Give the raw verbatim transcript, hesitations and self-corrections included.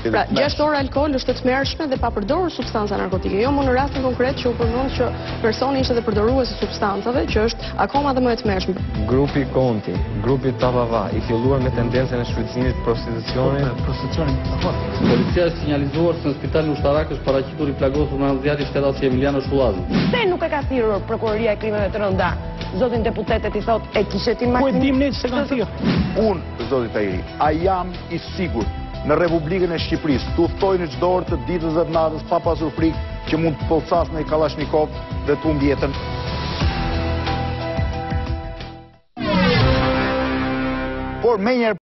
Pra, gjashtë orë alkool është e tmerrshme dhe pa përdorur substanca narkotike. Jo më në rastin konkret që u përmend që personi ishte edhe përdorues i substancave, që është akoma dhe më e tmerrshme. Grupi Konti, grupi Tavava, i filluar me tendencën e shfrytëzimit të prostitucionit. Prostitucionit. Policia është sinjalizuar se në spitalin ushtarak është paraqitur i plagosur me anëzjati shtetasi Emiliano Shullazi. Pse nuk e ka thirrur prokuroria e krimeve të rënda? Zotin deputetet i thot e kishe ti Ku e makinë. dim ne se kanë thirrë? Unë, zoti Tahiri, a jam i sigurt në Republikën e Shqipërisë të udhtojnë çdo orë të ditës dhe të natës pa pasur frikë që mund të pollcas në Kalashnikov dhe të humb jetën. Por menjëherë